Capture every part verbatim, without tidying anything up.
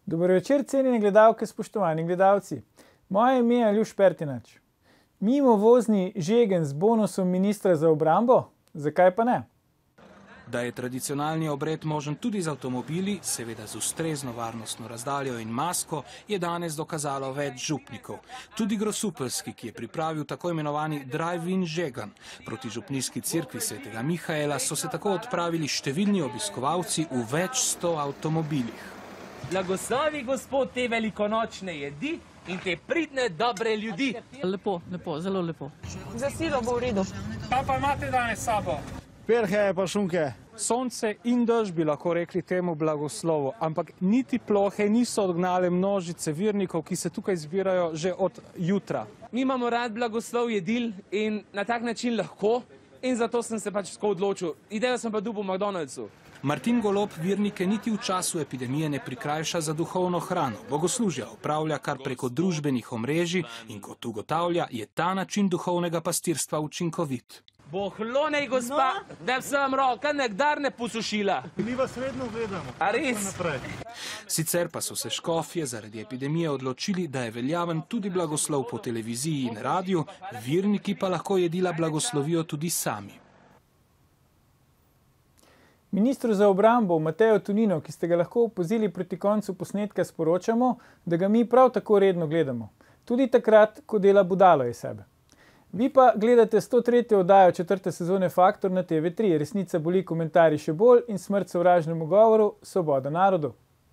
Dober večer, cenjene gledalke, spoštovani gledalci. Moje ime je Aljuš Pertinač. Mimo vozni žegen z bonusom ministra za obrambo? Zakaj pa ne? Da je tradicionalni obred možen tudi z avtomobili, seveda z ustrezno varnostno razdaljo in masko, je danes dokazalo več župnikov. Tudi Grosupeljski, ki je pripravil tako imenovani drive-in žegan. Proti župnijski cerkvi svetega Mihaela so se tako odpravili številni obiskovalci v več sto avtomobilih. Blagoslovi Gospod te velikonočne jedi in te pridne dobre ljudi. Lepo, lepo, zelo lepo. Za silo bo v redu. Pa pa imate danes sabo? Perhe pa šunke. Sonce in dež bi lahko rekli temu blagoslovu, ampak niti plohe niso odgnale množice vernikov, ki se tukaj zbirajo že od jutra. Mi imamo rad blagoslov jedil in na tak način lahko in zato sem se pač tako odločil. Idejo sem pa dobil v McDonald'su. Martin Golob vernike niti v času epidemije ne prikrajša za duhovno hrano. Bogoslužja opravlja kar preko družbenih omrežij in kot ugotavlja, je ta način duhovnega pastirstva učinkovit. Bohlonej, gospa, no? Da bi se vam roka nekdar ne posušila. Mi vas vedno gledamo. A res? Sicer pa so se škofje zaradi epidemije odločili, da je veljaven tudi blagoslov po televiziji in radiju, verniki pa lahko jedila blagoslovijo tudi sami. Ministru za obrambo Mateju Toninu, ki ste ga lahko opazili proti koncu posnetka, sporočamo, da ga mi prav tako redno gledamo. Tudi takrat, ko dela budalo iz sebe. Vi pa gledate sto tretjo oddajo četrte sezone Faktor na T V tri. Resnica boli, komentarji še bolj in smrt sovražnemu govoru, svoboda narodu.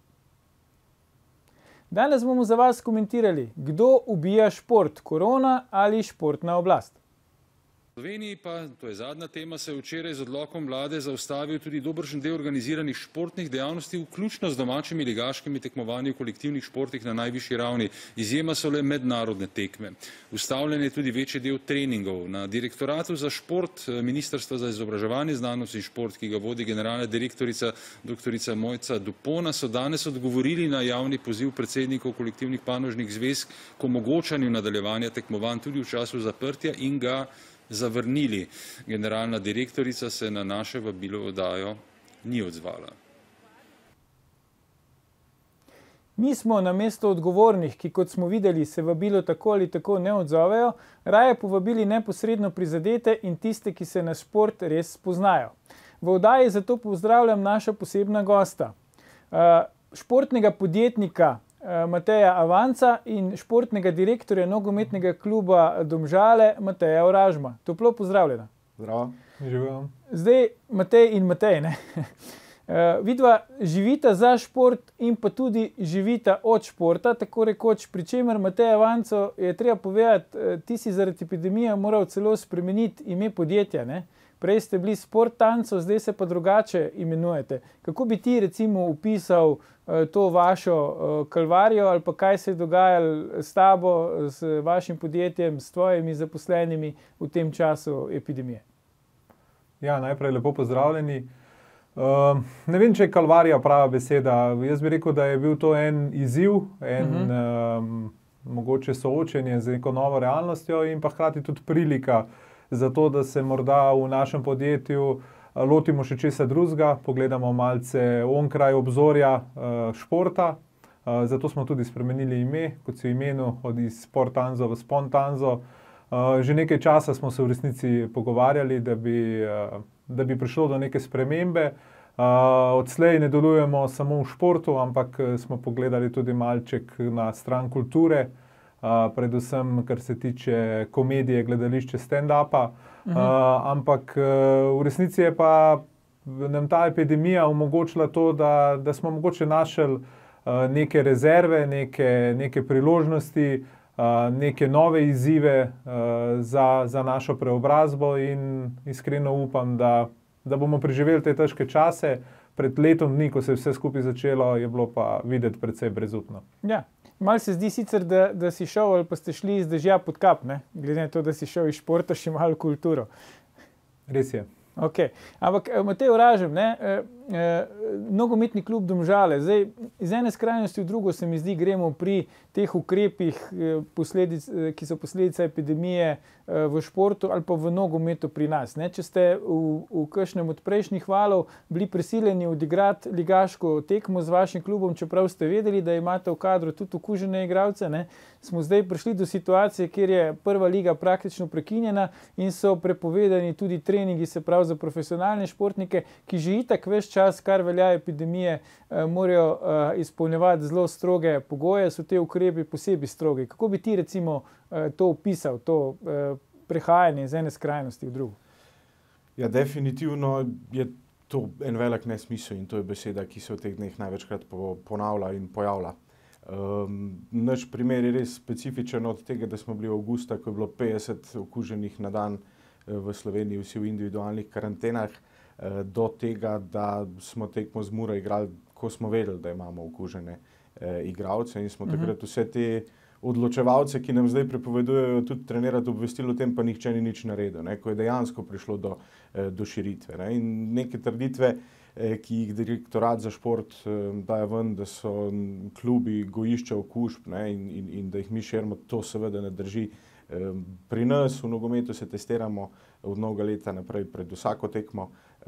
Danes bomo za vas komentirali, kdo ubija šport, korona ali športna oblast. V Sloveniji pa, to je zadnja tema, se je včeraj z odlokom vlade zaustavil tudi dobršen del organiziranih športnih dejavnosti, vključno z domačimi ligaškimi tekmovanji v kolektivnih športih na najvišji ravni. Izjema so le mednarodne tekme. Ustavljen je tudi večji del treningov. Na direktoratu za šport Ministrstva za izobraževanje, znanost in šport, ki ga vodi generalna direktorica doktorica Mojca Dupona, so danes odgovorili na javni poziv predsednikov kolektivnih panožnih zvez k omogočanju nadaljevanja tekmovanj tudi v času zaprtja in ga zavrnili. Generalna direktorica se na naše vabilo oddajo ni odzvala. Mi smo na mesto odgovornih, ki kot smo videli, se vabilo tako ali tako ne odzovejo, raje povabili neposredno prizadete in tiste, ki se na šport res spoznajo. V oddaji zato pozdravljam naša posebna gosta. Športnega podjetnika Mateja Avanca in športnega direktorja nogometnega kluba Domžale Mateja Oražma. Toplo pozdravljena. Zdravo. Živim. Zdaj, Matej in Matej, ne? Vidva živita za šport in pa tudi živita od športa, tako rekoč, pri čemer Matej Avanco je treba povedati, ti si zaradi epidemije moral celo spremeniti ime podjetja, ne? Prej ste bili Sport Tanco, zdaj se pa drugače imenujete. Kako bi ti recimo opisal to vašo kalvarijo ali pa kaj se je dogajalo s tabo, s vašim podjetjem, s tvojimi zaposlenimi v tem času epidemije? Ja, najprej lepo pozdravljeni. Uh, ne vem, če je kalvarija prava beseda. Jaz bi rekel, da je bil to en izziv, en uh -huh. um, mogoče soočenje z neko novo realnostjo in pa hkrati tudi prilika za to, da se morda v našem podjetju lotimo še česa drugega, pogledamo malce onkraj obzorja uh, športa. Uh, zato smo tudi spremenili ime, kot si imenu, od iz Sport Tanzo v Spontanzo. Uh, že nekaj časa smo se v resnici pogovarjali, da bi, uh, da bi prišlo do neke spremembe. Uh, odslej ne delujemo samo v športu, ampak smo pogledali tudi malček na stran kulture, uh, predvsem kar se tiče komedije, gledališče, stand-upa. Uh, ampak uh, v resnici je pa nam ta epidemija omogočila to, da, da smo mogoče našli uh, neke rezerve, neke, neke priložnosti, uh, neke nove izzive uh, za, za našo preobrazbo in iskreno upam, da, da bomo preživeli te težke čase. Pred letom dni, ko se je vse skupaj začelo, je bilo pa videti precej brezupno. Ja. Malo se zdi sicer, da, da si šel ali pa ste šli iz dežja pod kap, ne? Glede na to, da si šel iz športa še malo kulturo. Res je. Okay. Ampak Matej Oražem, ne, eh, eh, nogometni klub Domžale, zdaj iz ene skrajnosti v drugo se mi zdi, gremo pri teh ukrepih, eh, posledic, eh, ki so posledica epidemije eh, v športu ali pa v nogometu pri nas. Ne. Če ste v, v kakšnem od prejšnjih valov bili prisiljeni odigrati ligaško tekmo z vašim klubom, čeprav ste vedeli, da imate v kadru tudi okužene igralce, ne, smo zdaj prišli do situacije, kjer je prva liga praktično prekinjena in so prepovedani tudi treningi, se pravi za profesionalne športnike, ki že itak ves čas, kar velja epidemije, eh, morajo eh, izpolnjevati zelo stroge pogoje, so te ukrepi posebej strogi. Kako bi ti recimo eh, to opisal, to eh, prehajanje iz ene skrajnosti v drugo? Ja, definitivno je to en velik nesmisel in to je beseda, ki se v teh dneh največkrat po, ponavlja in pojavlja. Um, naš primer je res specifičen od tega, da smo bili v avgusta, ko je bilo petdeset okuženih na dan v Sloveniji, vsi v individualnih karantenah, do tega, da smo tekmo z Muro igrali, ko smo vedeli, da imamo okužene eh, igralce in smo uh-huh. takrat vse te odločevalce, ki nam zdaj prepovedujejo tudi trenirati, obvestili o tem, pa nihče ni nič naredil, ne, ko je dejansko prišlo do, eh, do širitve. Ne, in neke trditve, eh, ki jih direktorat za šport eh, daje ven, da so klubi gojišča okužb, ne, in, in, in da jih mi širimo, to seveda ne drži. Pri nas v nogometu se testiramo od mnogo leta naprej pred vsako tekmo.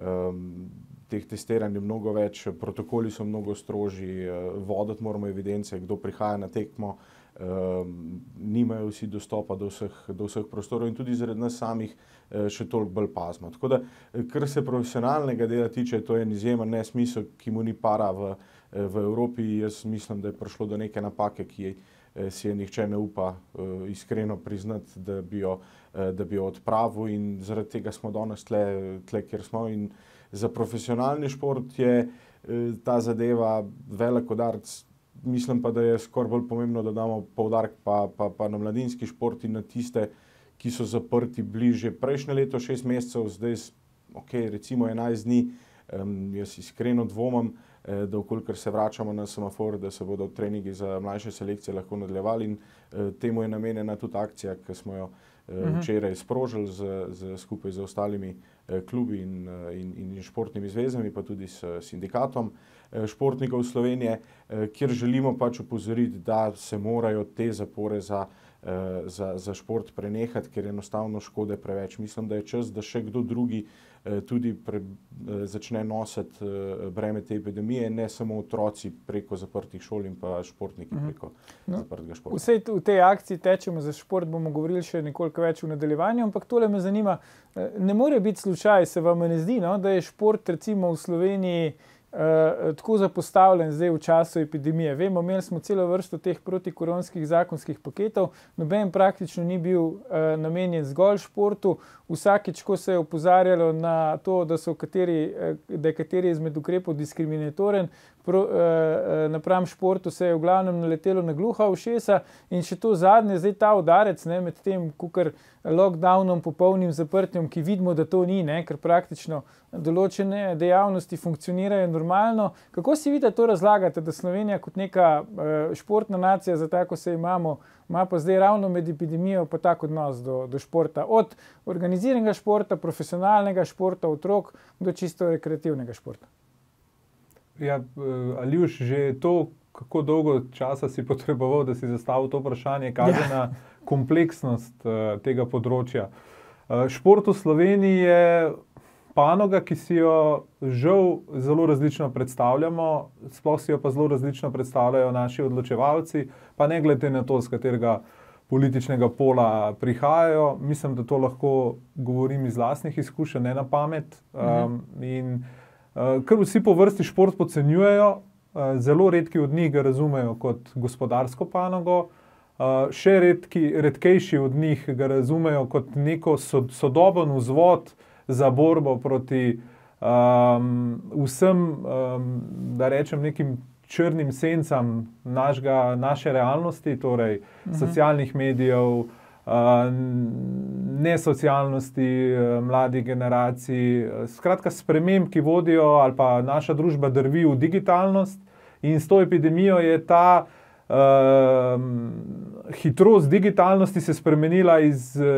Um, teh testiranj je mnogo več, protokoli so mnogo strožji, voditi moramo evidence, kdo prihaja na tekmo, um, nimajo vsi dostopa do vseh, do vseh prostorov in tudi zaradi nas samih še toliko bolj pazimo. Tako da, kar se profesionalnega dela tiče, to je en izjemen nesmisel, ki mu ni para v, v Evropi. Jaz mislim, da je prišlo do neke napake, ki je si je nihče ne upa uh, iskreno priznati, da bi jo, uh, da bi jo odpravil in zaradi tega smo danes tle, tle, kjer smo. In za profesionalni šport je uh, ta zadeva velik udarec. Mislim pa, da je skoraj bolj pomembno, da damo poudarek pa, pa, pa na mladinski šport in na tiste, ki so zaprti bliže prejšnje leto, šest mesecev, zdaj ok, recimo enajst dni. Um, jaz iskreno dvomim, da vkolikor se vračamo na semafor, da se bodo treningi za mlajše selekcije lahko nadaljevali in uh, temu je namenjena tudi akcija, ki smo jo uh, uh-huh. včeraj sprožili z, z, skupaj z ostalimi uh, klubi in, uh, in, in športnimi zvezami, pa tudi s sindikatom uh, športnikov Slovenije, uh, kjer želimo pač opozoriti, da se morajo te zapore za, uh, za, za šport prenehati, ker enostavno škode preveč. Mislim, da je čas, da še kdo drugi tudi pre, začne nositi breme te epidemije, ne samo otroci preko zaprtih šol in pa športniki preko no, zaprtega športa. Vsej v tej akciji Tečemo za šport bomo govorili še nekoliko več v nadaljevanju, ampak tole me zanima, ne more biti slučaj, se vam ne zdi, no, da je šport recimo v Sloveniji Uh, tako zapostavljen zdaj v času epidemije. Vemo, imeli smo celo vrsto teh protikoronskih zakonskih paketov, noben praktično ni bil uh, namenjen zgolj športu. Vsakič, ko se je opozarjalo na to, da, so kateri, uh, da je kateri izmed ukrepov diskriminatoren, pro, uh, napram športu se je v glavnem naletelo na gluha ušesa in še to zadnje, zdaj ta udarec, ne, med tem, kukor lockdownom, popolnim zaprtjem, ki vidimo, da to ni, ne, ker praktično določene dejavnosti funkcionirajo normalno. Kako si vi to razlagate, da Slovenija kot neka uh, športna nacija, za tako se imamo, ima pa zdaj ravno med epidemijo pa tak odnos do, do športa, od organiziranega športa, profesionalnega športa, otrok, do čisto rekreativnega športa? Ja, Aljuš, že to, kako dolgo časa si potreboval, da si zastavil to vprašanje, kaže ja. na kompleksnost uh, tega področja. Uh, šport v Sloveniji je panoga, ki si jo žal zelo različno predstavljamo, sploh si jo pa zelo različno predstavljajo naši odločevalci, pa ne glede na to, z katerega političnega pola prihajajo. Mislim, da to lahko govorim iz lastnih izkušenj, ne na pamet. Um, in uh, kar vsi po vrsti šport podcenjujejo, uh, zelo redki od njih ga razumejo kot gospodarsko panogo, uh, še redki, redkejši od njih ga razumejo kot neko so, sodoben vzvod za borbo proti um, vsem, um, da rečem, nekim črnim sencam našega, naše realnosti, torej uh-huh. socialnih medijev, uh, nesocialnosti uh, mladih generacij, skratka sprememb, ki vodijo ali pa naša družba drvi v digitalnost in s to epidemijo je ta Uh, hitrost digitalnosti se spremenila iz uh,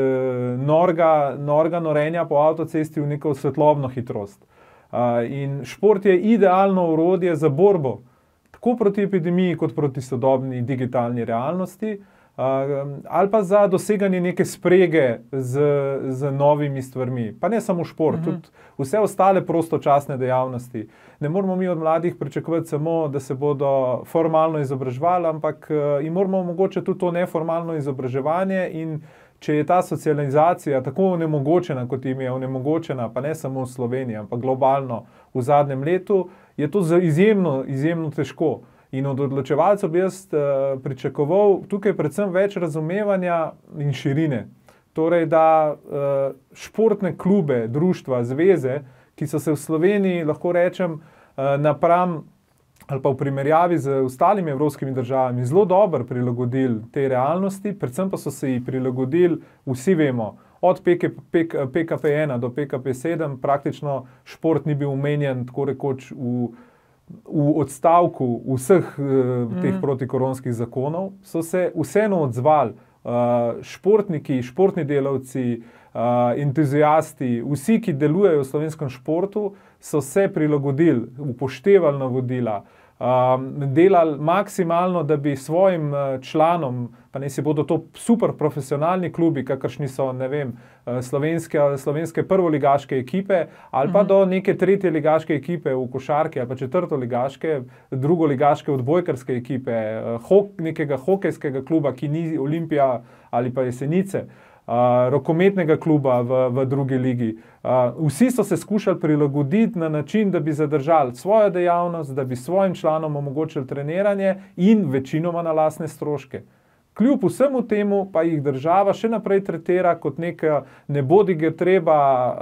norga, norga norenja po avtocesti v neko svetlobno hitrost. Uh, in šport je idealno orodje za borbo, tako proti epidemiji, kot proti sodobni digitalni realnosti, uh, ali pa za doseganje neke sprege z, z novimi stvarmi. Pa ne samo šport, mm-hmm. tudi vse ostale prostočasne dejavnosti. Ne moramo mi od mladih pričakovati samo, da se bodo formalno izobraževali, ampak uh, jim moramo omogočiti tudi to neformalno izobraževanje, in če je ta socializacija tako onemogočena, kot jim je onemogočena, pa ne samo v Sloveniji, ampak globalno v zadnjem letu, je to izjemno, izjemno težko. In od odločevalcev bi jaz uh, pričakoval tukaj predvsem več razumevanja in širine. Torej, da uh, športne klube, društva, zveze, ki so se v Sloveniji, lahko rečem, uh, napram ali pa v primerjavi z ostalimi evropskimi državami zelo dobro prilagodili te realnosti, predvsem pa so se ji prilagodili, vsi vemo, od P K P ena do P K P sedem praktično šport ni bil omenjen tako rekoč v, v odstavku vseh uh, teh protikoronskih zakonov, so se vseeno odzvali. Uh, športniki, športni delavci, uh, entuzijasti, vsi, ki delujejo v slovenskem športu, so se prilagodili, upoštevali navodila, uh, delali maksimalno, da bi svojim uh, članom, pa ne si bodo to super profesionalni klubi, kakršni so, ne vem, uh, slovenske, slovenske prvoligaške ekipe, ali pa mm-hmm. do neke tretje ligaške ekipe v košarki, ali pa četrtoligaške, drugoligaške odbojkarske ekipe, uh, hok, nekega hokejskega kluba, ki ni Olimpija ali pa Jesenice, uh, rokometnega kluba v, v drugi ligi. Uh, vsi so se skušali prilagoditi na način, da bi zadržali svojo dejavnost, da bi svojim članom omogočili treniranje in večinoma na lastne stroške. Kljub vsemu temu pa jih država še naprej tretira kot neka nebodiga treba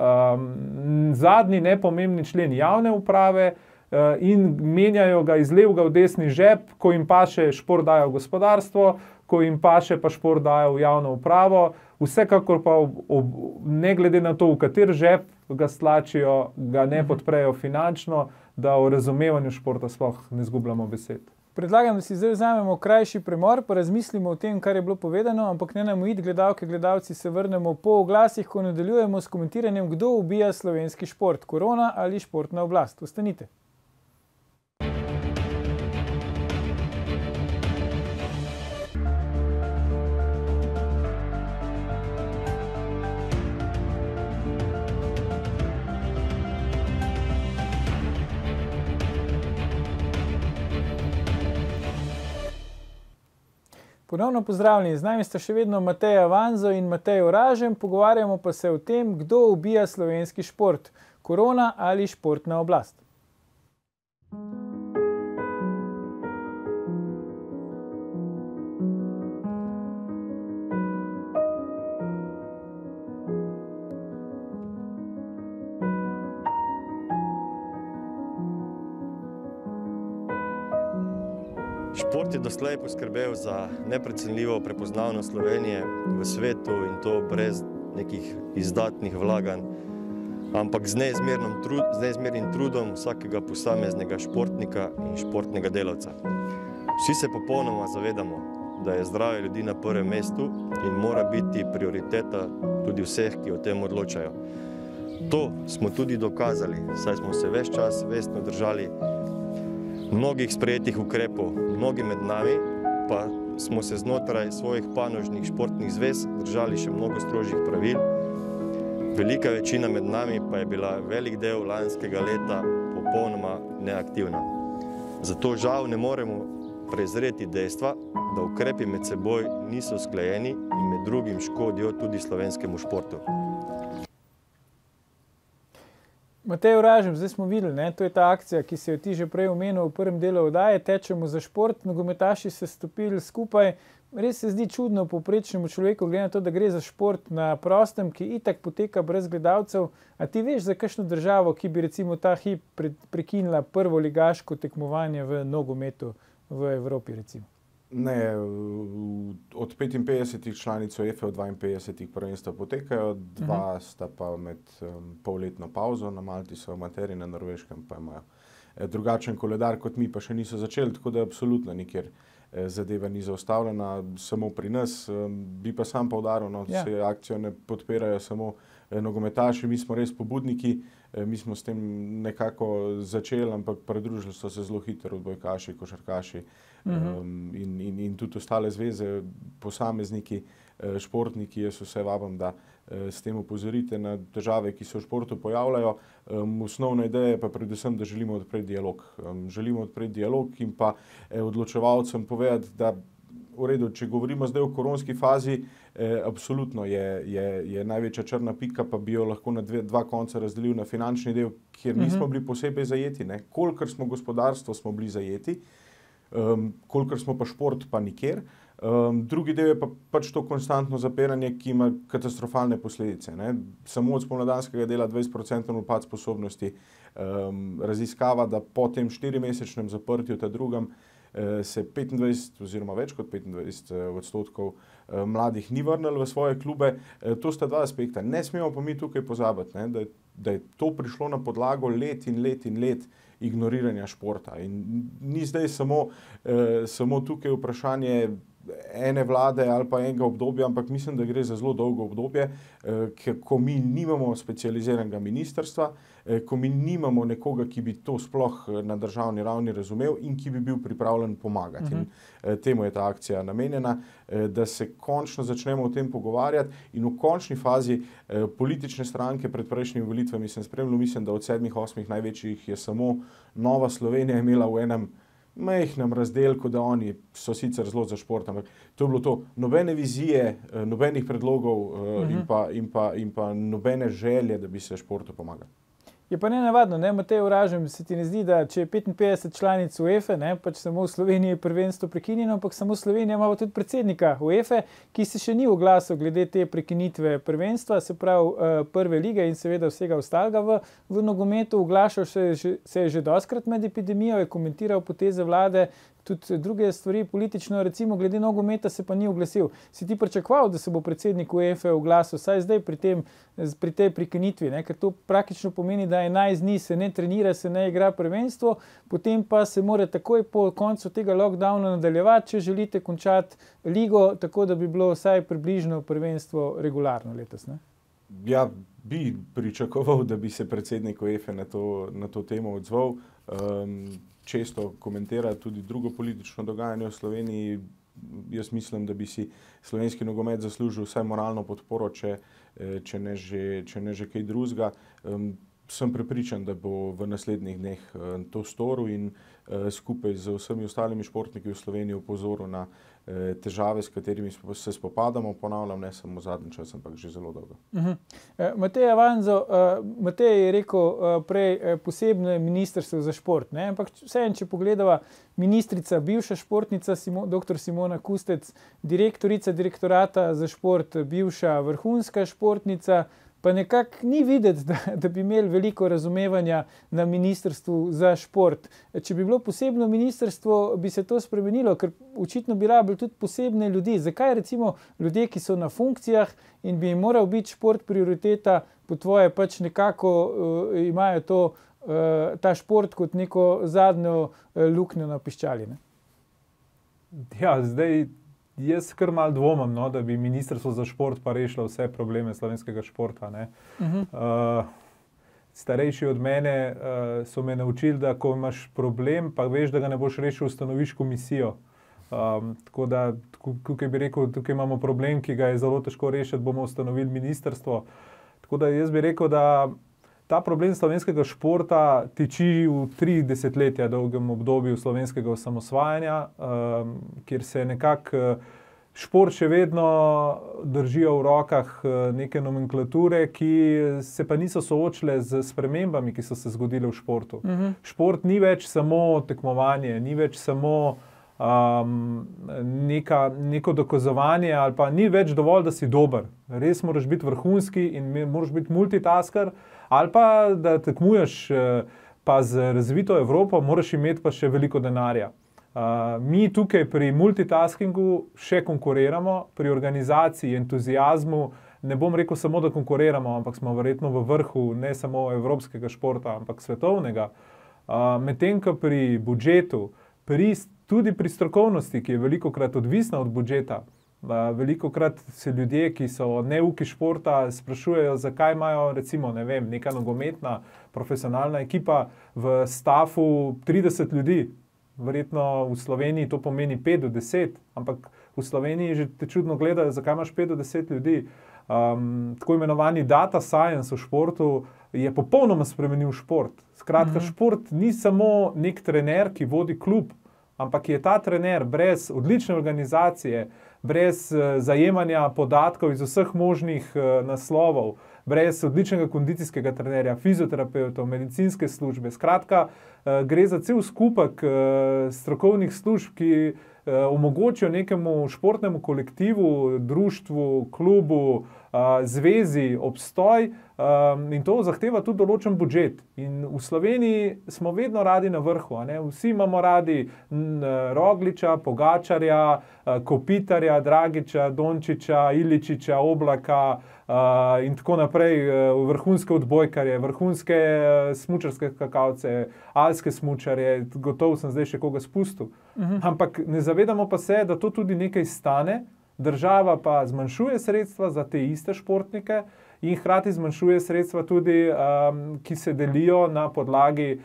um, zadnji nepomembni člen javne uprave uh, in menjajo ga iz levega v desni žep, ko jim paše šport dajo v gospodarstvo, ko jim paše pa šport dajo v javno upravo, vsekakor pa ob, ob, ne glede na to, v kater žep ga stlačijo, ga ne podprejo finančno, da o razumevanju športa sploh ne zgubljamo besed. Predlagam, da si zdaj vzamemo krajši premor, pa razmislimo o tem, kar je bilo povedano, ampak ne nam iti, gledalke, gledalci, se vrnemo po oglasih, ko nadaljujemo s komentiranjem, kdo ubija slovenski šport, korona ali športna oblast. Ostanite. Ponovno pozdravljeni, z nami sta še vedno Matej Avanzo in Matej Oražem, pogovarjamo pa se o tem, kdo ubija slovenski šport, korona ali športna oblast. Šport je doslej poskrbel za neprecenljivo prepoznavnost Slovenije v svetu in to brez nekih izdatnih vlaganj, ampak z neizmernim, trud, z neizmernim trudom vsakega posameznega športnika in športnega delavca. Vsi se popolnoma zavedamo, da je zdravje ljudi na prvem mestu in mora biti prioriteta tudi vseh, ki o tem odločajo. To smo tudi dokazali, saj smo se ves čas vestno držali mnogih sprejetih ukrepov, mnogi med nami pa smo se znotraj svojih panožnih športnih zvez držali še mnogo strožjih pravil. Velika večina med nami pa je bila velik del lanskega leta popolnoma neaktivna. Zato žal ne moremo prezreti dejstva, da ukrepi med seboj niso usklajeni in med drugim škodijo tudi slovenskemu športu. Matej Oražem, zdaj smo videli, ne? To je ta akcija, ki si jo ti že prej omenil v prvem delu oddaje, tečemo za šport, nogometaši se stopili skupaj. Res se zdi čudno povprečnemu človeku, glede na to, da gre za šport na prostem, ki itak poteka brez gledalcev. A ti veš za kakšno državo, ki bi recimo ta hip pre, prekinila prvo ligaško tekmovanje v nogometu v Evropi recimo? Ne, od petinpetdesetih članic UEFA dvainpetdesetih prvenstva potekajo, dva uh-huh. sta pa med um, polletno pauzo, na Malti so amateri, na Norveškem pa imajo drugačen koledar kot mi, pa še niso začeli, tako da absolutno nikjer zadeva ni zaustavljena samo pri nas. Bi pa sam poudaril, no, da se akcijo ne podpirajo samo nogometaši, mi smo res pobudniki, mi smo s tem nekako začeli, ampak pridružili so se zelo hitro odbojkaši, košarkaši um, in, in, in tudi ostale zveze, posamezniki, športniki. Jaz vse vabim, da s tem opozorite na težave, ki se v športu pojavljajo. Um, osnovna ideja je pa predvsem, da želimo odpreti dialog. Um, želimo odpreti dialog in pa eh, odločevalcem povedati, da v redu, če govorimo zdaj o koronski fazi, eh, absolutno je, je, je največja črna pika, pa bi jo lahko na dve, dva konca razdelil na finančni del, kjer nismo bili posebej zajeti. Ne. Kolikor smo gospodarstvo, smo bili zajeti, um, kolikor smo pa šport, pa nikjer. Um, drugi del je pa pač to konstantno zapiranje, ki ima katastrofalne posledice. Ne. Samo od spomladanskega dela dvajset procentov upad sposobnosti. Um, raziskava, da po tem štirimesečnem zaprtju, ta drugem, se petindvajset oziroma več kot petindvajset odstotkov mladih ni vrnilo v svoje klube. To sta dva aspekta. Ne smemo pa mi tukaj pozabiti, ne, da, da je to prišlo na podlago let in let in let ignoriranja športa. In ni zdaj samo, eh, samo tukaj vprašanje ene vlade ali pa enega obdobja, ampak mislim, da gre za zelo dolgo obdobje, eh, ko mi nimamo specializiranega ministrstva, eh, ko mi nimamo nekoga, ki bi to sploh na državni ravni razumel in ki bi bil pripravljen pomagati. Uh-huh. In, eh, temu je ta akcija namenjena, eh, da se končno začnemo o tem pogovarjati in v končni fazi eh, politične stranke pred prejšnjimi volitvami sem spremljal, mislim, da od sedmih, osmih največjih je samo Nova Slovenija imela v enem majhnem razdelku, da oni so sicer zelo za šport, ampak to je bilo to, nobene vizije, nobenih predlogov uh-huh. in, pa, in, pa, in pa nobene želje, da bi se športu pomagali. Je pa nenavadno, ne, Matej Oražem, se ti ne zdi, da če je petinpetdeset članic UEFA, ne, pač samo v Sloveniji je prvenstvo prekinjeno, ampak samo Slovenija ima tudi predsednika UEFA, ki se še ni oglasil glede te prekinitve prvenstva, se pravi prve lige in seveda vsega ostalega v, v nogometu. Oglašal se, se je že doskrat med epidemijo, je komentiral poteze vlade, tudi druge stvari politično, recimo glede nogometa se pa ni oglasil. Si ti pričakoval, da se bo predsednik UEFA oglasil, saj zdaj pri, tem, pri tej prekinitvi, ne? Ker to praktično pomeni, da enajst dni se ne trenira, se ne igra prvenstvo, potem pa se mora takoj po koncu tega lockdowna nadaljevati, če želite končati ligo, tako da bi bilo vsaj približno prvenstvo regularno letos. Ne? Ja, bi pričakoval, da bi se predsednik UEFA na to, na to temo odzval. Um, često komentira tudi drugo politično dogajanje v Sloveniji. Jaz mislim, da bi si slovenski nogomet zaslužil vsaj moralno podporo, če, če, ne, že, če ne že kaj drugega. Um, sem prepričan, da bo v naslednjih dneh um, to storil in uh, skupaj z vsemi ostalimi športniki v Sloveniji opozoril na uh, težave, s katerimi se spopadamo, ponavljam, ne samo zadnji čas, ampak že zelo dolgo. Uh-huh. Uh, Matej Avanzo, uh, Matej je rekel uh, prej uh, posebno ministrstvo za šport, ne? Ampak vseeno, če pogledava, ministrica, bivša športnica Simo, doktor Simona Kustec, direktorica direktorata za šport, bivša vrhunska športnica, pa nekako ni videti, da, da bi imeli veliko razumevanja na ministrstvu za šport. Če bi bilo posebno ministrstvo, bi se to spremenilo, ker očitno bi rabili tudi posebne ljudi. Zakaj recimo ljudje, ki so na funkcijah in bi jim moral biti šport prioriteta, po tvoje pač nekako uh, imajo to, uh, ta šport kot neko zadnjo uh, luknjo na piščali, ne? Ja, zdaj jaz kar malo dvomim, no, da bi ministrstvo za šport pa rešilo vse probleme slovenskega športa. Ne. Uh-huh. Uh, starejši od mene uh, so me naučili, da ko imaš problem, pa veš, da ga ne boš rešil, ustanoviš komisijo. Um, tako da, tukaj bi rekel, tukaj imamo problem, ki ga je zelo težko rešiti, bomo ustanovili ministrstvo. Tako da jaz bi rekel, da ta problem slovenskega športa tiči v tri desetletja dolgem obdobju slovenskega osamosvajanja, um, kjer se nekako šport še vedno držijo v rokah neke nomenklature, ki se pa niso soočile z spremembami, ki so se zgodile v športu. Uh-huh. Šport ni več samo tekmovanje, ni več samo um, neka, neko dokazovanje, ali pa ni več dovolj, da si dober. Res moraš biti vrhunski in moraš biti multitasker, ali pa da tekmuješ pa z razvito Evropo, moraš imeti pa še veliko denarja. Uh, mi tukaj pri multitaskingu še konkuriramo, pri organizaciji, entuzijazmu, ne bom rekel samo, da konkuriramo, ampak smo verjetno v vrhu ne samo evropskega športa, ampak svetovnega. Uh, medtem ko pri budžetu, pri tudi pri strokovnosti, ki je veliko krat odvisna od budžeta. Veliko krat se ljudje, ki so neuki športa, sprašujejo, zakaj imajo recimo, ne vem, neka nogometna profesionalna ekipa v stafu trideset ljudi. Verjetno v Sloveniji to pomeni pet do deset, ampak v Sloveniji že te čudno gledajo, zakaj imaš pet do deset ljudi. Um, tako imenovani data science v športu je popolnoma spremenil šport. Skratka, mm-hmm. šport ni samo nek trener, ki vodi klub, ampak je ta trener brez odlične organizacije, brez uh, zajemanja podatkov iz vseh možnih uh, naslovov, brez odličnega kondicijskega trenerja, fizioterapeutov, medicinske službe. Skratka, uh, gre za cel skupek uh, strokovnih služb, ki omogočijo nekemu športnemu kolektivu, društvu, klubu, zvezi obstoj in to zahteva tudi določen budžet. In v Sloveniji smo vedno radi na vrhu, a ne? Vsi imamo radi Rogliča, Pogačarja, Kopitarja, Dragiča, Dončiča, Iličiča, Oblaka in tako naprej, vrhunske odbojkarje, vrhunske smučarske skakavce, alpske smučarje, gotovo sem zdaj še koga spustil. Uh-huh. Ampak ne zavedamo pa se, da to tudi nekaj stane, država pa zmanjšuje sredstva za te iste športnike in hkrati zmanjšuje sredstva tudi, um, ki se delijo na podlagi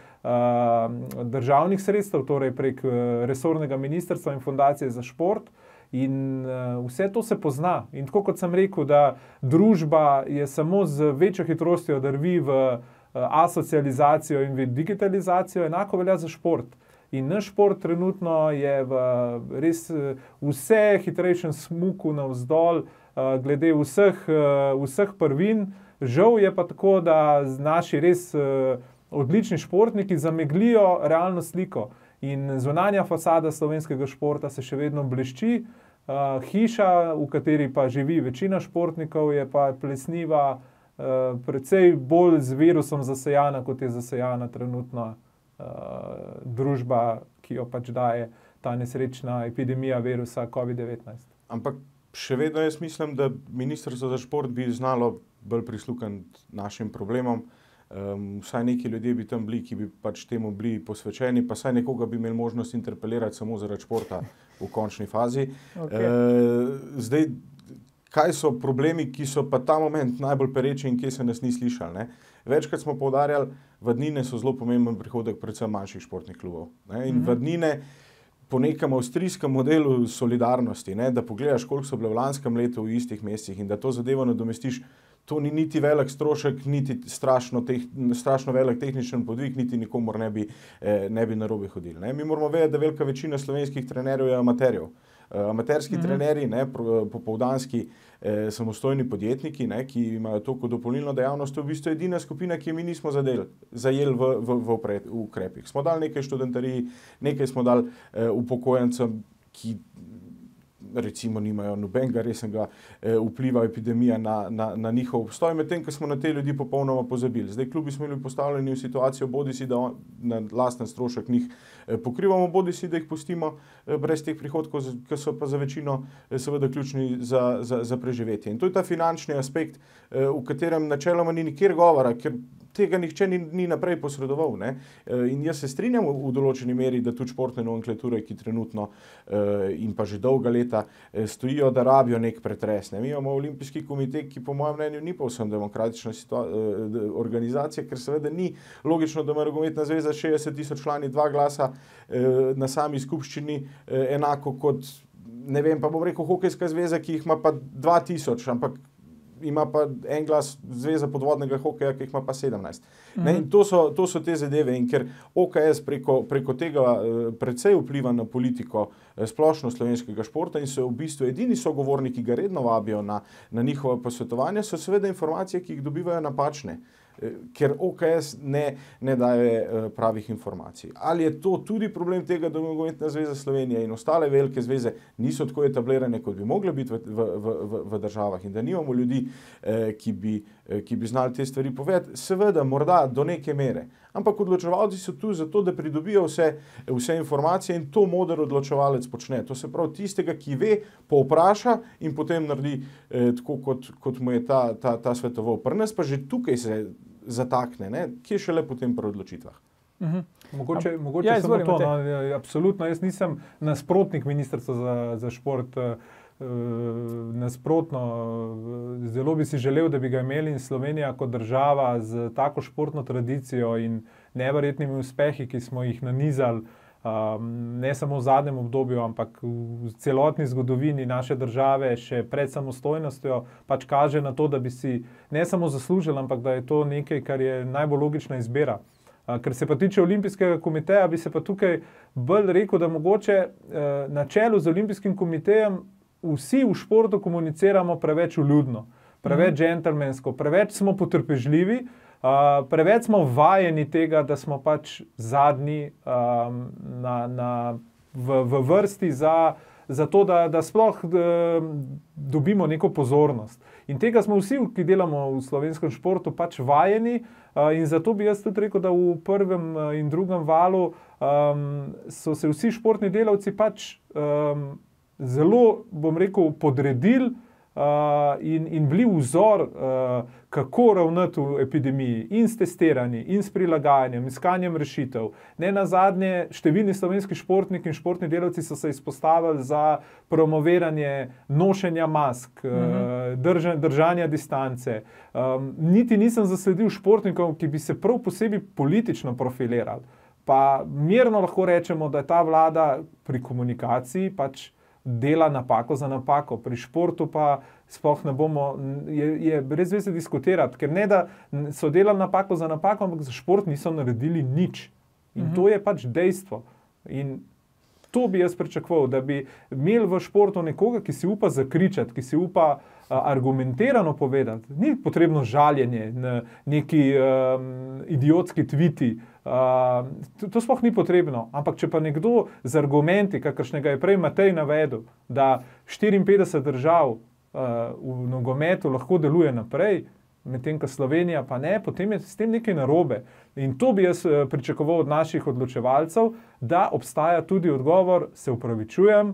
um, državnih sredstev, torej prek resornega ministrstva in fundacije za šport. In uh, vse to se pozna. In tako kot sem rekel, da družba je samo z večjo hitrostjo drvi v uh, asocializacijo in v digitalizacijo, enako velja za šport. In naš šport trenutno je v res vse hitrejšem smuku navzdol, glede vseh, vseh prvin. Žal je pa tako, da naši res odlični športniki zameglijo realno sliko. In zunanja fasada slovenskega športa se še vedno blešči. Hiša, v kateri pa živi večina športnikov, je pa plesniva, precej bolj z virusom zasejana, kot je zasejana trenutno Uh, družba, ki jo pač daje ta nesrečna epidemija virusa covid devetnajst. Ampak še vedno jaz mislim, da Ministrstvo za šport bi znalo bolj prisluhniti našim problemom. Um, vsaj neki ljudje bi tam bili, ki bi pač temu bili posvečeni, pa vsaj nekoga bi imeli možnost interpelirati samo zaradi športa v končni fazi. Okay. Uh, zdaj, kaj so problemi, ki so pa ta moment najbolj pereči in kje se nas ni slišali, ne? Večkrat smo poudarjali, vadnine so zelo pomemben prihodek predvsem manjših športnih klubov. Ne? In mm-hmm. vadnine po nekem avstrijskem modelu solidarnosti, ne? Da pogledaš, koliko so bile v lanskem letu v istih mesecih in da to zadevo nadomestiš, to ni niti velik strošek, niti strašno, teh, strašno velik tehničen podvig, niti nikomor ne bi, eh, ne bi narobe hodili. Ne? Mi moramo vedeti, da velika večina slovenskih trenerjev je amaterjev. Uh, amaterski mm-hmm. trenerji, ne, popoldanski eh, samostojni podjetniki, ne, ki imajo to kot dopolnilno dejavnost, je v bistvu edina skupina, ki mi nismo zadeli, zajeli v, v, v, v ukrepih. Smo dali nekaj študentariji, nekaj smo dali eh, upokojencem, ki recimo nimajo nobenega resnega eh, vpliva epidemija na, na, na njihov obstoj, medtem ko smo na te ljudi popolnoma pozabili. Zdaj klubi smo bili postavljeni v situacijo, bodisi da on, na lasten strošek njih eh, pokrivamo, bodisi da jih pustimo eh, brez teh prihodkov, ki so pa za večino eh, seveda ključni za, za, za preživetje. In to je ta finančni aspekt, eh, v katerem načeloma ni nikjer govora, ker tega nihče ni, ni naprej posredoval. Ne? In jaz se strinjam v, v določeni meri, da tudi športne nomenklature, ki trenutno eh, in pa že dolga leta eh, stojijo, da rabijo nek pretres. Ne? Mi imamo olimpijski komitej, ki po mojem mnenju ni povsem demokratična situa- eh, organizacija, ker seveda ni logično, da ima Rokometna zveza šestdeset tisoč člani, dva glasa eh, na sami skupščini, eh, enako kot, ne vem, pa bom rekel, hokejska zveza, ki jih ima pa dva tisoč, ampak ima pa en glas Zveza podvodnega hokeja, ki jih ima pa sedemnajst. Mm-hmm. Ne, in to so, to so te zadeve in ker O K S preko, preko tega eh, precej vpliva na politiko eh, splošno slovenskega športa in so v bistvu edini sogovorniki, ki ga redno vabijo na, na njihova posvetovanja, so seveda informacije, ki jih dobivajo napačne. Ker O K S ne, ne daje pravih informacij. Ali je to tudi problem tega, da Nogometna zveza Slovenije in ostale velike zveze niso tako etablirane, kot bi mogle biti v, v, v, v državah in da nimamo ljudi, ki bi, ki bi znali te stvari povedati? Seveda, morda do neke mere. Ampak odločevalci so tu zato, da pridobijo vse, vse informacije in to moder odločevalec počne. To se pravi tistega, ki ve, povpraša in potem naredi eh, tako, kot, kot mu je ta, ta, ta svetoval. Pri nas pa že tukaj se zatakne, ne? Kje šele potem pri odločitvah. Mhm. Mogoče, mogoče Ja, samo izvoli, to, Matej. no, absolutno, jaz nisem nasprotnik ministrstva za, za šport, eh, nasprotno, eh, zelo bi si želel, da bi ga imeli in Slovenija kot država z tako športno tradicijo in neverjetnimi uspehi, ki smo jih nanizali, um, ne samo v zadnjem obdobju, ampak v celotni zgodovini naše države, še pred samostojnostjo, pač kaže na to, da bi si ne samo zaslužili, ampak da je to nekaj, kar je najbolj logična izbira. Ker se pa tiče Olimpijskega komiteja, bi se pa tukaj bolj rekel, da mogoče na čelu z Olimpijskim komitejem vsi v športu komuniciramo preveč vljudno, preveč džentelmensko, preveč smo potrpežljivi, preveč smo vajeni tega, da smo pač zadnji na, na, v, v vrsti za, za to, da, da sploh dobimo neko pozornost. In tega smo vsi, ki delamo v slovenskem športu, pač vajeni. In zato bi jaz tudi rekel, da v prvem in drugem valu um, so se vsi športni delavci pač um, zelo, bom rekel, podredili uh, in, in bili vzor, uh, kako ravnati v epidemiji, in s testiranjem, in s prilagajanjem, iskanjem rešitev. Ne nazadnje, številni slovenski športniki in športni delavci so se izpostavili za promoviranje nošenja mask, uh-huh. drža, držanja distance. Um, niti nisem zasledil športnikov, ki bi se prav posebej politično profilirali. Pa mirno lahko rečemo, da je ta vlada pri komunikaciji pač dela napako za napako. Pri športu pa sploh ne bomo, je, je brez veze diskutirati, ker ne da so delali napako za napako, ampak za šport niso naredili nič. In mm-hmm. to je pač dejstvo. In to bi jaz pričakoval, da bi imeli v športu nekoga, ki si upa zakričati, ki si upa a, argumentirano povedati. Ni potrebno žaljenje, ne, neki um, idiotski tviti. Uh, to, to sploh ni potrebno. Ampak če pa nekdo z argumenti, kakršnega je prej Matej navedel, da štiriinpetdeset držav uh, v nogometu lahko deluje naprej, medtem ko Slovenija pa ne, potem je s tem nekaj narobe. In to bi jaz pričakoval od naših odločevalcev, da obstaja tudi odgovor, se upravičujem,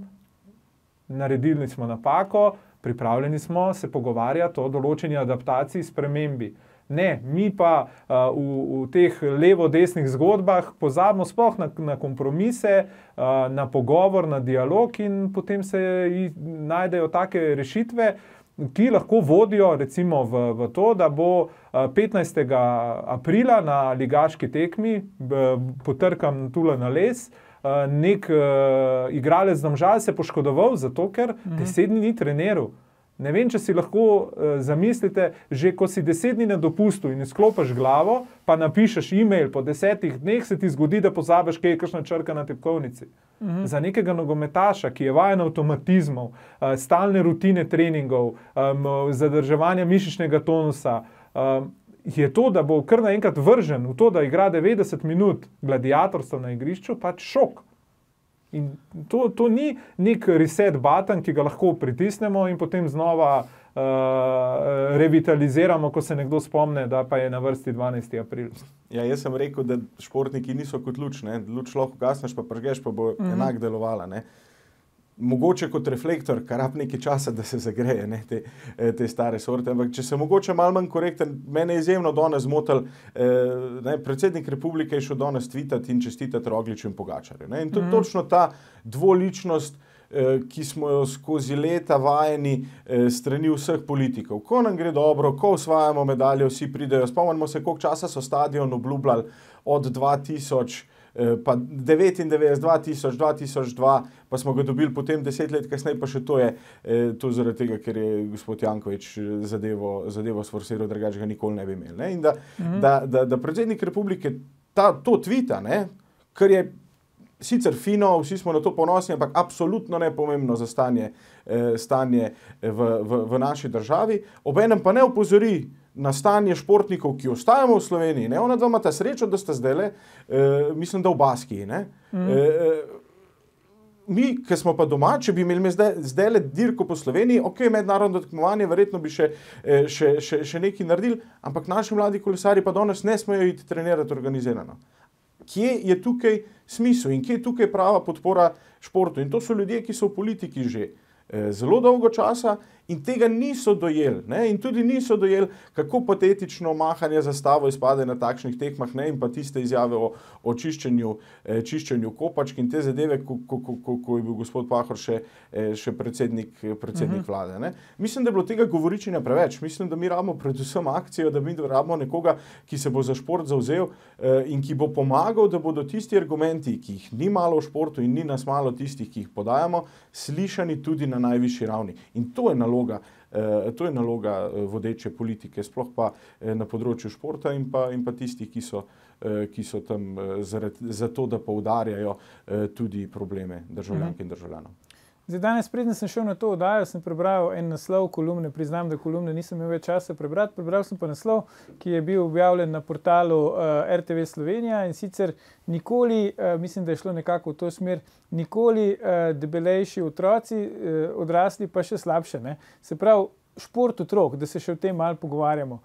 naredili smo napako, pripravljeni smo se pogovarjati o določeni adaptaciji, spremembi. Ne, mi pa uh, v, v teh levo-desnih zgodbah pozabimo sploh na, na kompromise, uh, na pogovor, na dialog in potem se najdejo take rešitve, ki lahko vodijo recimo v, v to, da bo petnajstega aprila na ligaški tekmi, potrkam tule na les, nek uh, igralec Domžal se poškodoval, zato ker mm-hmm. deset dni ni treniral. Ne vem, če si lahko uh, zamislite, že ko si deset dni na dopustu in izklopiš glavo, pa napišeš e-mail, po desetih dneh se ti zgodi, da pozabiš, kaj je kakšna črka na tipkovnici. Mm-hmm. Za nekega nogometaša, ki je vajen avtomatizmov, uh, stalne rutine treningov, um, zadrževanja mišičnega tonusa, um, je to, da bo kar naenkrat vržen v to, da igra devetdeset minut gladiatorstva na igrišču, pač šok. In to, to ni nek reset button, ki ga lahko pritisnemo in potem znova uh, revitaliziramo, ko se nekdo spomne, da pa je na vrsti dvanajsti april. Ja, jaz sem rekel, da športniki niso kot luč, ne? Luč lahko gasneš, pa pržgeš, pa bo mm-hmm. enak delovala, ne? Mogoče kot reflektor, kar rab nekaj časa, da se zagreje, ne, te, te stare sorte. Ampak če se mogoče malo manj korekten, mene je izjemno danes zmotil, eh, predsednik republike je šel danes tweetati in čestitati Rogliču in Pogačarju. Ne. In to je mm. točno ta dvoličnost, eh, ki smo jo skozi leta vajeni eh, strani vseh politikov. Ko nam gre dobro, ko osvajamo medalje, vsi pridejo. Spomnimo se, koliko časa so stadion obljubljali od dva tisoč, pa devetindevetdeset, dva tisoč, dva tisoč dva, pa smo ga dobili potem deset let kasneje, pa še to je to zaradi tega, ker je gospod Janković zadevo, zadevo sforsiral, drugače ga nikoli ne bi imeli. Ne? In da, mm-hmm. da, da, da predsednik republike ta, to tvita, ne? Kar je sicer fino, vsi smo na to ponosni, ampak absolutno nepomembno za stanje, eh, stanje v, v, v naši državi, obenem pa ne opozori na stanje športnikov, ki ostajamo v Sloveniji. Ne? Ona dva imata srečo, da sta zdajle, eh, mislim, da v Baskiji. Ne? Mm. Eh, mi, ki smo pa doma, če bi imeli zdaj, zdajle dirko po Sloveniji, ok, mednarodno tekmovanje, verjetno bi še, eh, še, še, še nekaj naredili, ampak naši mladi kolesari pa danes ne smejo iti trenirati organizirano. Kje je tukaj smisel in kje je tukaj prava podpora športu? In to so ljudje, ki so v politiki že. zelo dolgo časa in tega niso dojeli. Ne? In tudi niso dojeli, kako patetično mahanje zastavo izpade na takšnih tekmah, ne? In pa tiste izjave o, o čiščenju, eh, čiščenju kopačk in te zadeve, ko, ko, ko, ko je bil gospod Pahor še, eh, še predsednik, predsednik uh-huh. vlade. Ne? Mislim, da je bilo tega govoričenja preveč. Mislim, da mi rabimo predvsem akcijo, da mi rabimo nekoga, ki se bo za šport zavzel eh, in ki bo pomagal, da bodo tisti argumenti, ki jih ni malo v športu in ni nas malo tistih, ki jih podajamo, slišani tudi na najvišji ravni. In to je naloga, eh, to je naloga vodeče politike, sploh pa eh, na področju športa in pa, in pa tistih, ki so, eh, ki so tam eh, zaradi, zato, da poudarjajo eh, tudi probleme državljank in državljanov. Zdaj, danes, preden sem šel na to oddajo, sem prebral en naslov kolumne, priznam, da kolumne nisem imel več časa prebrati, prebral sem pa naslov, ki je bil objavljen na portalu uh, R T V Slovenija in sicer nikoli, uh, mislim, da je šlo nekako v to smer, nikoli uh, debelejši otroci, uh, odrasli pa še slabše. Ne? Se pravi, šport otrok, da se še o tem malo pogovarjamo.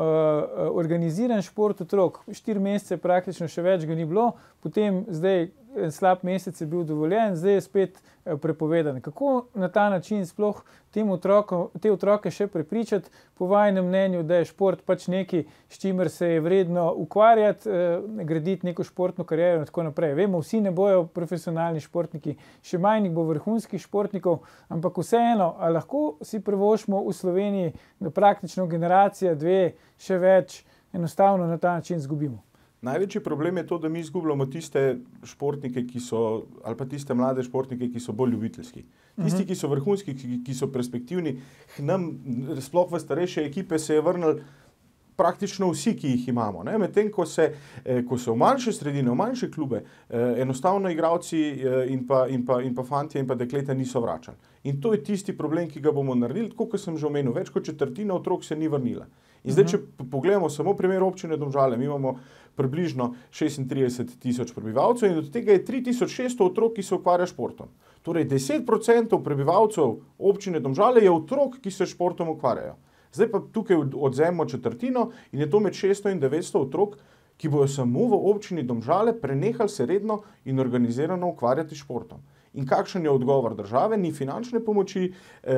Uh, organiziran šport otrok, štiri mesece praktično še več ga ni bilo, potem zdaj en slab mesec je bil dovoljen, zdaj je spet uh, prepovedan. Kako na ta način sploh tem otrokom, te otroke še prepričati, po vajnem mnenju, da je šport pač nekaj, s čimer se je vredno ukvarjati, uh, graditi neko športno kariero in tako naprej. Vemo, vsi ne bojo profesionalni športniki, še manj jih bo vrhunskih športnikov, ampak vseeno, a lahko si privoščimo v Sloveniji, da praktično generacija, dve, še več, enostavno na ta način izgubimo. Največji problem je to, da mi izgubljamo tiste športnike, ki so, ali pa tiste mlade športnike, ki so bolj ljubiteljski. Tisti, ki so vrhunski, ki, ki so perspektivni, k nam, sploh v starejše ekipe, se je vrnil praktično vsi, ki jih imamo. Medtem, ko se, eh, ko se v manjše sredine, v manjše klube, eh, enostavno igralci eh, in, pa, in, pa, in pa fantje in pa dekleta niso vračali. In to je tisti problem, ki ga bomo naredili, tako kot sem že omenil, več kot četrtina otrok se ni vrnila. In zdaj, če pogledamo samo primer občine Domžale, mi imamo približno šestintrideset tisoč prebivalcev in od tega je tri tisoč šeststo otrok, ki se ukvarja športom. Torej, deset procentov prebivalcev občine Domžale je otrok, ki se športom ukvarjajo. Zdaj pa tukaj odzemimo četrtino in je to med šeststo in devetsto otrok, ki bojo samo v občini Domžale prenehali se redno in organizirano ukvarjati športom. In kakšen je odgovor države? Ni finančne pomoči, eh,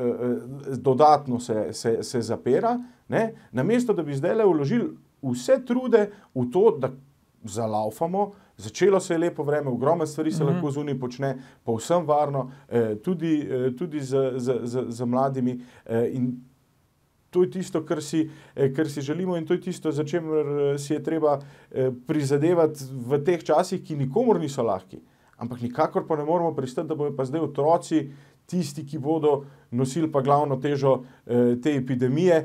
eh, dodatno se, se, se zapira, ne? Namesto da bi zdaj vložili vse trude v to, da zalaufamo, začelo se je lepo vreme, ogromno stvari se mm-hmm. lahko zunaj počne, povsem varno, eh, tudi, eh, tudi z, z, z, z mladimi eh, in to je tisto, kar si, eh, kar si želimo in to je tisto, za čemer si je treba eh, prizadevati v teh časih, ki nikomor niso lahki. Ampak nikakor pa ne moramo pristati, da bojo pa zdaj otroci tisti, ki bodo nosili pa glavno težo eh, te epidemije.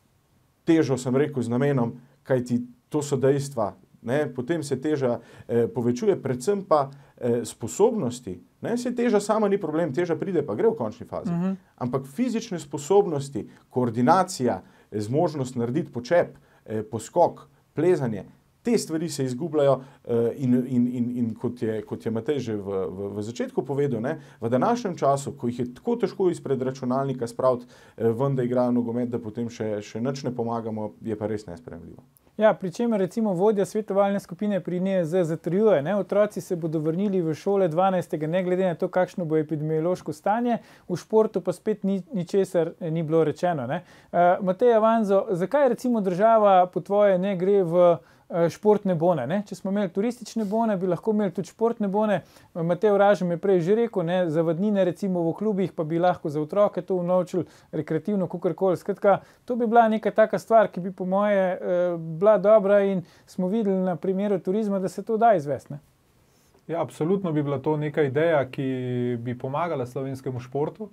Težo sem rekel z namenom, kajti to so dejstva. Ne? Potem se teža eh, povečuje, predvsem pa eh, sposobnosti. Ne? Se teža sama ni problem, teža pride pa gre v končni fazi. Uh-huh. Ampak fizične sposobnosti, koordinacija, eh, zmožnost narediti počep, eh, poskok, plezanje, te stvari se izgubljajo uh, in, in, in, in kot je, kot je Matej že v, v, v začetku povedal, ne, v današnjem času, ko jih je tako težko izpred računalnika spraviti uh, ven, da igrajo nogomet, da potem še, še nič ne pomagamo, je pa res nesprejemljivo. Ja, pri čemer recimo vodja svetovalne skupine pri N E Z zatrjuje, ne, otroci se bodo vrnili v šole dvanajstega ne glede na to, kakšno bo epidemiološko stanje, v športu pa spet ni, ničesar ni bilo rečeno. Ne. Uh, Matej Avanzo, zakaj recimo država po tvoje ne gre v športne bone, ne? Če smo imeli turistične bone, bi lahko imeli tudi športne bone. Matej Oražem je prej že rekel, ne, zavadnine recimo v klubih, pa bi lahko za otroke to unovčili rekreativno, kakorkoli. Skratka, to bi bila neka taka stvar, ki bi po moje eh, bila dobra in smo videli na primeru turizma, da se to da izvesti. Ne? Ja, absolutno bi bila to neka ideja, ki bi pomagala slovenskemu športu,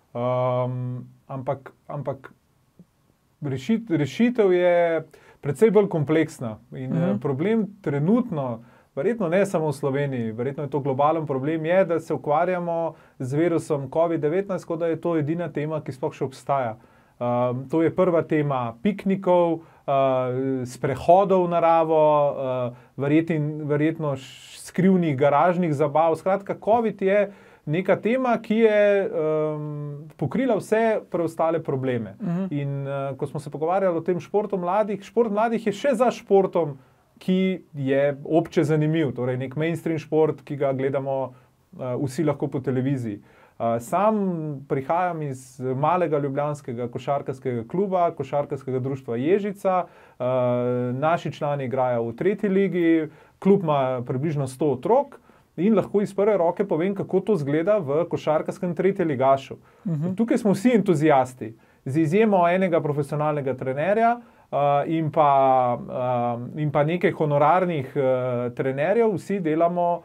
um, ampak, ampak rešit, rešitev je predvsej bolj kompleksna in mm-hmm. problem trenutno, verjetno ne samo v Sloveniji, verjetno je to globalen problem, je, da se ukvarjamo z virusom covid devetnajst, kot da je to edina tema, ki sploh še obstaja. Um, to je prva tema piknikov, uh, sprehodov v naravo, uh, verjetno, verjetno skrivnih garažnih zabav. Skratka, covid je neka tema, ki je um, pokrila vse preostale probleme. Uh-huh. In uh, ko smo se pogovarjali o tem športu mladih, šport mladih je še za športom, ki je obče zanimiv, torej nek mainstream šport, ki ga gledamo uh, vsi lahko po televiziji. Sam prihajam iz malega ljubljanskega košarkarskega kluba, košarkarskega društva Ježica. Naši člani igrajo v tretji ligi, klub ima približno sto otrok in lahko iz prve roke povem, kako to izgleda v košarkarskem tretjem ligašu. Uh-huh. Tukaj smo vsi entuzijasti, z izjemo enega profesionalnega trenerja in pa, in pa nekaj honorarnih trenerjev, vsi delamo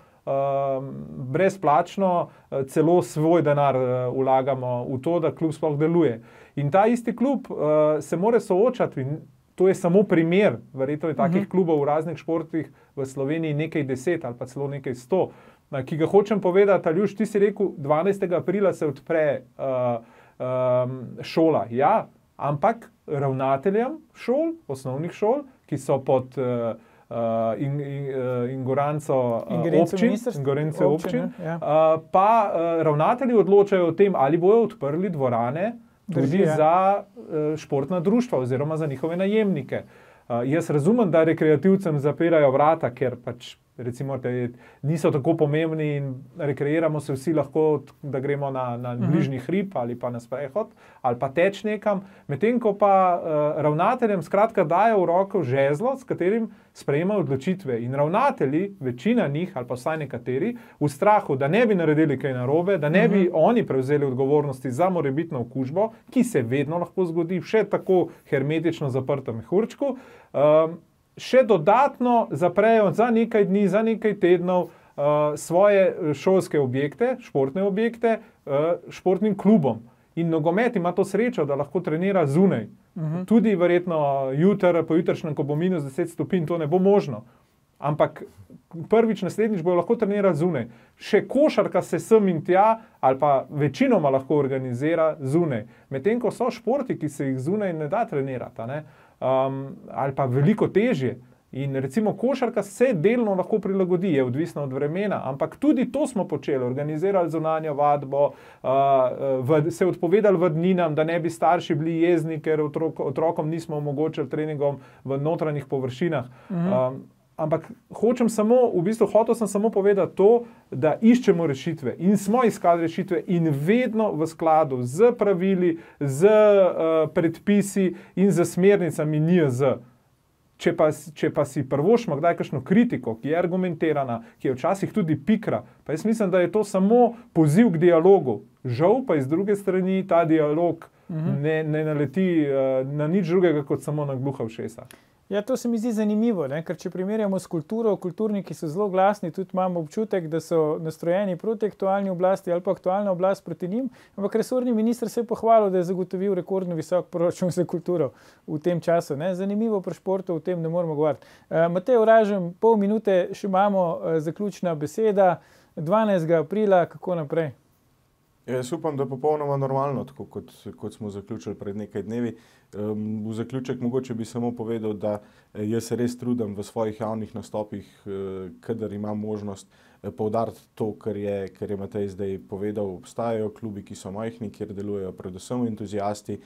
brezplačno, celo svoj denar vlagamo v to, da klub sploh deluje. In ta isti klub se mora soočati, in to je samo primer, verjetno je takih uh-huh. klubov v raznih športih v Sloveniji nekaj deset ali pa celo nekaj sto, ki ga hočem povedati. Aljuš, ti si rekel, dvanajstega aprila se odpre uh, um, šola. Ja, ampak ravnateljem šol, osnovnih šol, ki so pod uh, Uh, in, in, uh, ingoranco uh, občin, ingoranco občin, občin ja. uh, pa uh, ravnatelji odločajo o tem, ali bojo odprli dvorane tudi Drži, ja. za uh, športna društva oziroma za njihove najemnike. Uh, jaz razumem, da rekreativcem zapirajo vrata, ker pač recimo te niso tako pomembni in rekreiramo se vsi lahko, da gremo na, na bližnji hrib ali pa na sprehod ali pa teč nekam, medtem ko pa uh, ravnateljem skratka dajo v roko žezlo, s katerim sprejemajo odločitve. In ravnatelji, večina njih ali pa vsaj nekateri, v strahu, da ne bi naredili kaj narobe, da ne bi uh-huh. oni prevzeli odgovornosti za morebitno okužbo, ki se vedno lahko zgodi, še tako hermetično zaprto mehurčku, um, še dodatno zaprejo za nekaj dni, za nekaj tednov uh, svoje šolske objekte, športne objekte, uh, športnim klubom. In nogomet ima to srečo, da lahko trenira zunaj. Uh-huh. Tudi verjetno jutr, pojutrišnjem, ko bo minus deset stopinj, to ne bo možno. Ampak prvič, naslednjič bojo lahko trenirati zunaj. Še košarka se sem in tja, ali pa večinoma lahko organizira zunaj. Medtem ko so športi, ki se jih zunaj ne da trenirati, ne? Um, ali pa veliko težje. In recimo košarka se delno lahko prilagodi, je odvisno od vremena, ampak tudi to smo počeli, organizirali zunanjo vadbo, uh, v, se odpovedali vadninam, da ne bi starši bili jezni, ker otrok, otrokom nismo omogočili treningom v notranjih površinah. Mhm. Um, Ampak hočem samo, v bistvu hotel sem samo povedati to, da iščemo rešitve in smo iskali rešitve in vedno v skladu z pravili, z uh, predpisi in z smernicami N I J Z. Če pa, če pa si prvošmo kdaj kakšno kritiko, ki je argumentirana, ki je včasih tudi pikra, pa jaz mislim, da je to samo poziv k dialogu. Žal pa iz druge strani ta dialog uh-huh. ne, ne naleti uh, na nič drugega kot samo na gluha ušesa. Ja, to se mi zdi zanimivo, ne? Ker če primerjamo s kulturo, kulturniki so zelo glasni, tudi imamo občutek, da so nastrojeni proti aktualni oblasti ali pa aktualna oblast proti njim, ampak resorni minister se je pohvalil, da je zagotovil rekordno visok proračun za kulturo v tem času. Ne? Zanimivo pri športu, o tem ne moramo govoriti. Uh, Matej Oražem, pol minute še imamo, uh, zaključna beseda, dvanajstega aprila, kako naprej? Jaz upam, da je popolnoma normalno, tako kot, kot smo zaključili pred nekaj dnevi. Um, v zaključek mogoče bi samo povedal, da jaz se res trudim v svojih javnih nastopih, uh, kadar imam možnost uh, poudariti to, kar je, kar je Matej zdaj povedal. Obstajajo klubi, ki so majhni, kjer delujejo predvsem entuzijasti.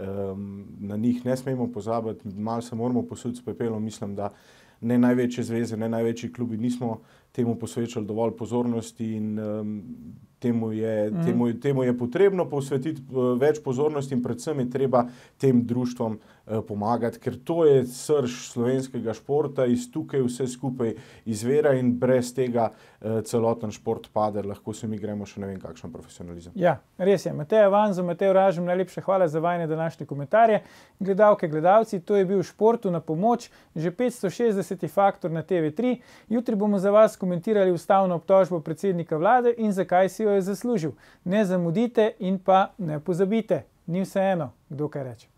Um, na njih ne smemo pozabiti, malo se moramo posuti s pepelom. Mislim, da ne največje zveze, ne največji klubi nismo temu posvečali dovolj pozornosti in um, Temu je, mm. temu, temu je potrebno posvetiti uh, več pozornosti in predvsem je treba tem društvom uh, pomagati, ker to je srž slovenskega športa, iz tukaj vse skupaj izvira in brez tega uh, celoten šport pade, lahko se mi gremo še ne vem kakšen profesionalizem. Ja, res je. Matej Avanzo, Matej Oražem, najlepša hvala za vajne današnje komentarje. Gledalke, gledalci, to je bil Športu na pomoč, že petsto šestdeseti Faktor na T V tri. Jutri bomo za vas komentirali ustavno obtožbo predsednika vlade in zakaj si jo je zaslužil. Ne zamudite in pa ne pozabite, ni vseeno, kdo kaj reče.